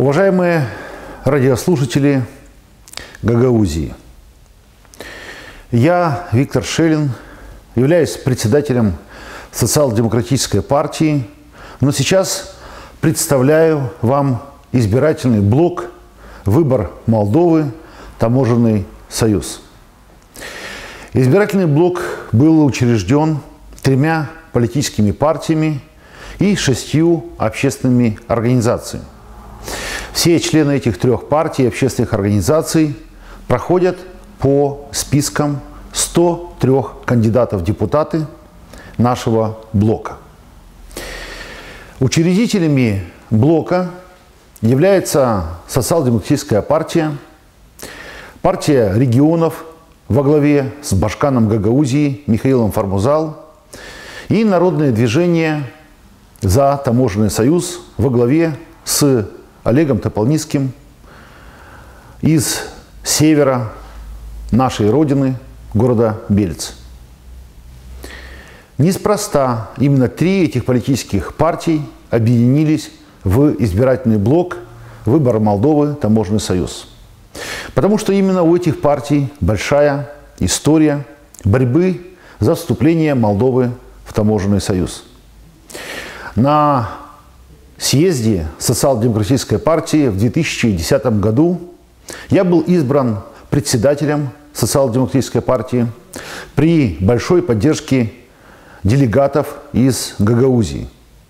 Уважаемые радиослушатели Гагаузии, я, Виктор Шелин, являюсь председателем Социал-демократической партии, но сейчас представляю вам избирательный блок «Выбор Молдовы. Таможенный союз». Избирательный блок был учрежден 3 политическими партиями и 6 общественными организациями. Все члены этих 3 партий и общественных организаций проходят по спискам 103 кандидатов в депутаты нашего блока. Учредителями блока является Социал-демократическая партия, партия регионов во главе с Башканом Гагаузии Михаилом Формузал и Народное движение за таможенный союз во главе с Олегом Тополницким из севера нашей родины, города Белец. Неспроста именно 3 этих политических партий объединились в избирательный блок «Выбор Молдовы. Таможенный союз». Потому что именно у этих партий большая история борьбы за вступление Молдовы в таможенный союз. На съезде Социал-демократической партии в 2010 году я был избран председателем Социал-демократической партии при большой поддержке делегатов из Гагаузии.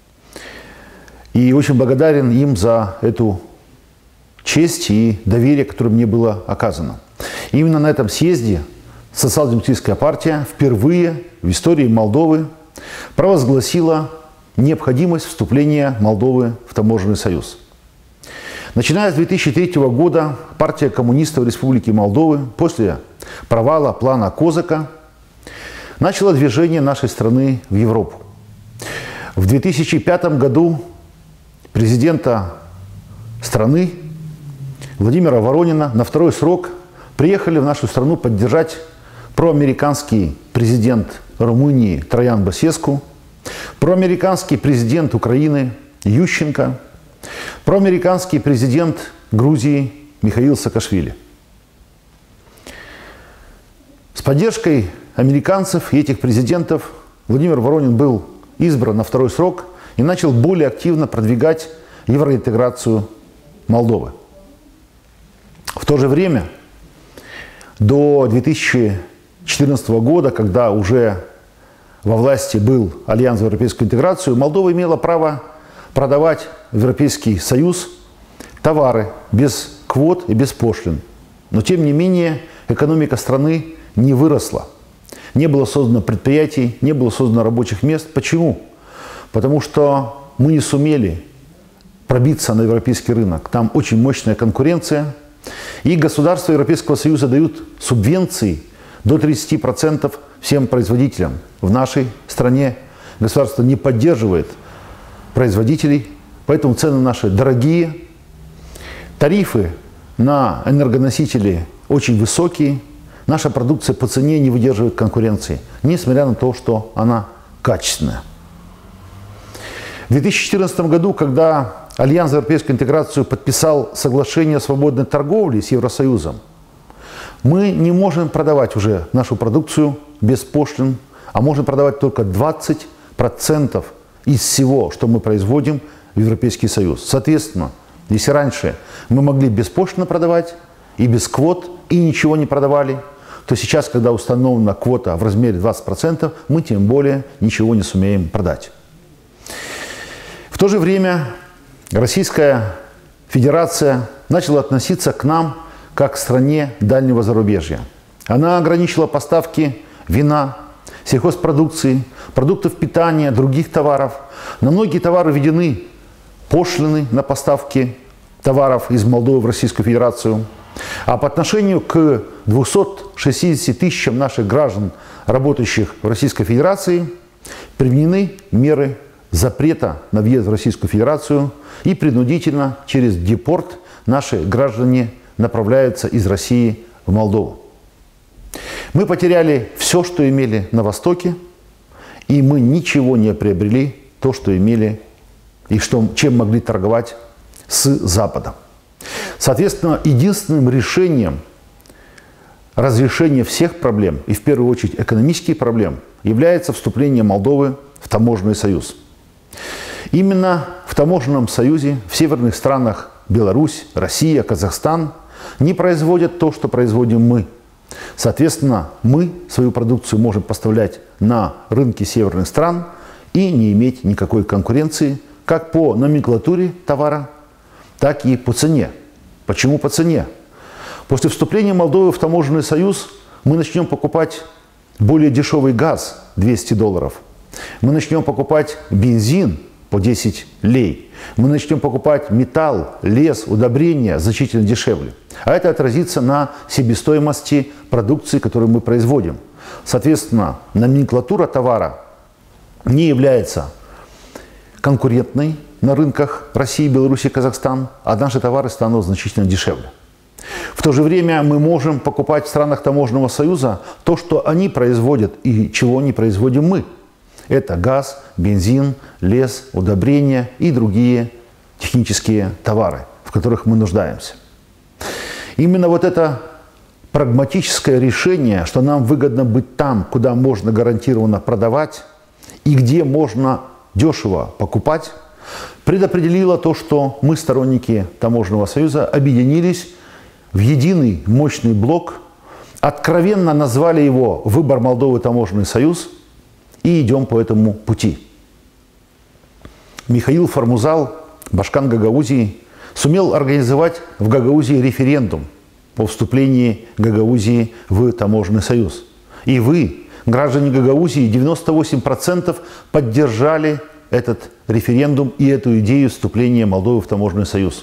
И очень благодарен им за эту честь и доверие, которое мне было оказано. И именно на этом съезде Социал-демократическая партия впервые в истории Молдовы провозгласила необходимость вступления Молдовы в таможенный союз. Начиная с 2003 года партия коммунистов Республики Молдовы после провала плана Козака начала движение нашей страны в Европу. В 2005 году президента страны Владимира Воронина на 2-й срок приехали в нашу страну поддержать проамериканский президент Румынии Троян Басеску, проамериканский президент Украины Ющенко, проамериканский президент Грузии Михаил Саакашвили. С поддержкой американцев и этих президентов Владимир Воронин был избран на 2-й срок и начал более активно продвигать евроинтеграцию Молдовы. В то же время, до 2014 года, когда уже во власти был Альянс за европейскую интеграцию, Молдова имела право продавать в Европейский Союз товары без квот и без пошлин. Но, тем не менее, экономика страны не выросла. Не было создано предприятий, не было создано рабочих мест. Почему? Потому что мы не сумели пробиться на европейский рынок. Там очень мощная конкуренция. И государства Европейского Союза дают субвенции до 30% всем производителям. В нашей стране государство не поддерживает производителей, поэтому цены наши дорогие, тарифы на энергоносители очень высокие, наша продукция по цене не выдерживает конкуренции, несмотря на то, что она качественная. В 2014 году, когда Альянс за европейскую интеграцию подписал соглашение о свободной торговле с Евросоюзом, мы не можем продавать уже нашу продукцию без пошлин, а можем продавать только 20% из всего, что мы производим в Европейский Союз. Соответственно, если раньше мы могли беспошлинно продавать и без квот, и ничего не продавали, то сейчас, когда установлена квота в размере 20%, мы тем более ничего не сумеем продать. В то же время Российская Федерация начала относиться к нам как к стране дальнего зарубежья. Она ограничила поставки вина, сельхозпродукции, продуктов питания, других товаров. На многие товары введены пошлины на поставки товаров из Молдовы в Российскую Федерацию. А по отношению к 260 тысячам наших граждан, работающих в Российской Федерации, применены меры запрета на въезд в Российскую Федерацию, и принудительно через депорт наши граждане направляются из России в Молдову. Мы потеряли все, что имели на Востоке, и мы ничего не приобрели, то, что имели и чем могли торговать с Западом. Соответственно, единственным решением разрешения всех проблем, и в первую очередь экономических проблем, является вступление Молдовы в таможенный союз. Именно в таможенном союзе в северных странах Беларусь, Россия, Казахстан не производят то, что производим мы. Соответственно, мы свою продукцию можем поставлять на рынки северных стран и не иметь никакой конкуренции как по номенклатуре товара, так и по цене. Почему по цене? После вступления Молдовы в таможенный союз мы начнем покупать более дешевый газ – $200. Мы начнем покупать бензин по 10 лей. Мы начнем покупать металл, лес, удобрения значительно дешевле. А это отразится на себестоимости продукции, которую мы производим. Соответственно, номенклатура товара не является конкурентной на рынках России, Беларуси и Казахстана, а наши товары станут значительно дешевле. В то же время мы можем покупать в странах таможенного союза то, что они производят и чего не производим мы. Это газ, бензин, лес, удобрения и другие технические товары, в которых мы нуждаемся. Именно вот это прагматическое решение, что нам выгодно быть там, куда можно гарантированно продавать и где можно дешево покупать, предопределило то, что мы, сторонники таможенного союза, объединились в единый мощный блок, откровенно назвали его «Выбор Молдовы таможенный союз» и идем по этому пути. Михаил Формузал, Башкан Гагаузии, сумел организовать в Гагаузии референдум о вступлении Гагаузии в таможенный союз. И вы, граждане Гагаузии, 98% поддержали этот референдум и эту идею вступления Молдовы в таможенный союз.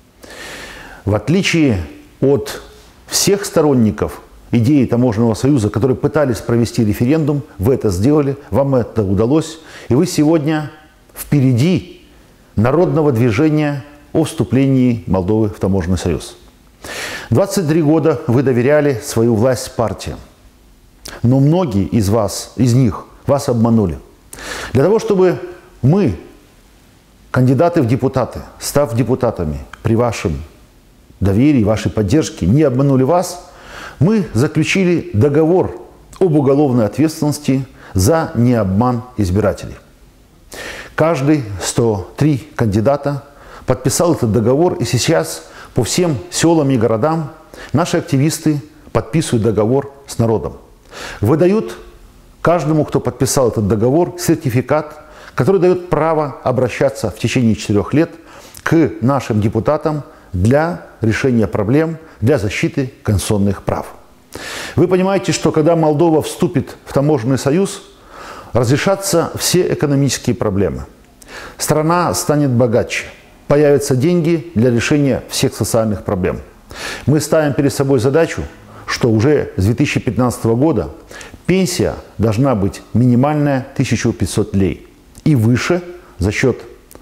В отличие от всех сторонников идеи таможенного союза, которые пытались провести референдум, вы это сделали, вам это удалось, и вы сегодня впереди народного движения о вступлении Молдовы в таможенный союз. 23 года вы доверяли свою власть партиям, но многие из них вас обманули. Для того, чтобы мы, кандидаты в депутаты, став депутатами при вашем доверии, вашей поддержке, не обманули вас, мы заключили договор об уголовной ответственности за необман избирателей. Каждый 103 кандидата подписал этот договор, и сейчас по всем селам и городам наши активисты подписывают договор с народом. Выдают каждому, кто подписал этот договор, сертификат, который дает право обращаться в течение 4 лет к нашим депутатам для решения проблем, для защиты конституционных прав. Вы понимаете, что когда Молдова вступит в таможенный союз, разрешатся все экономические проблемы. Страна станет богаче, появятся деньги для решения всех социальных проблем. Мы ставим перед собой задачу, что уже с 2015 года пенсия должна быть минимальная 1500 лей и выше за счет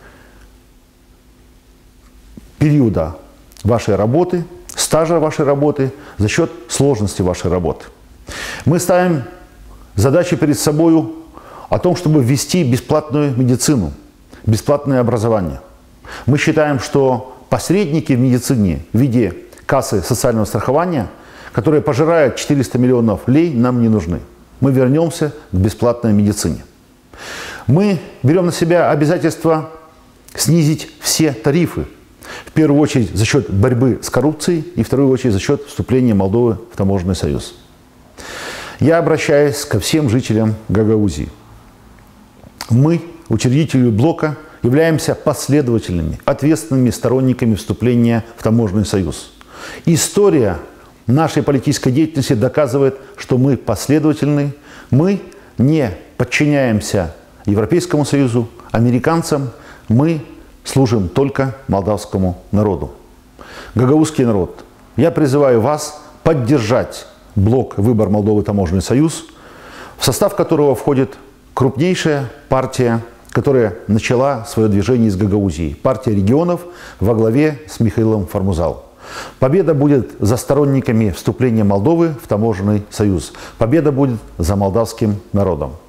периода вашей работы, стажа вашей работы, за счет сложности вашей работы. Мы ставим задачу перед собой о том, чтобы ввести бесплатную медицину, бесплатное образование. Мы считаем, что посредники в медицине в виде кассы социального страхования, которые пожирают 400 миллионов лей, нам не нужны. Мы вернемся к бесплатной медицине. Мы берем на себя обязательство снизить все тарифы. В первую очередь за счет борьбы с коррупцией и в вторую очередь за счет вступления Молдовы в таможенный союз. Я обращаюсь ко всем жителям Гагаузии. Мы, учредители блока, являемся последовательными, ответственными сторонниками вступления в таможенный союз. История нашей политической деятельности доказывает, что мы последовательны, мы не подчиняемся Европейскому Союзу, американцам, мы служим только молдавскому народу. Гагаузский народ, я призываю вас поддержать блок «Выбор Молдовы таможенный союз», в состав которого входит крупнейшая партия, которая начала свое движение из Гагаузии. Партия регионов во главе с Михаилом Формузал. Победа будет за сторонниками вступления Молдовы в таможенный союз. Победа будет за молдавским народом.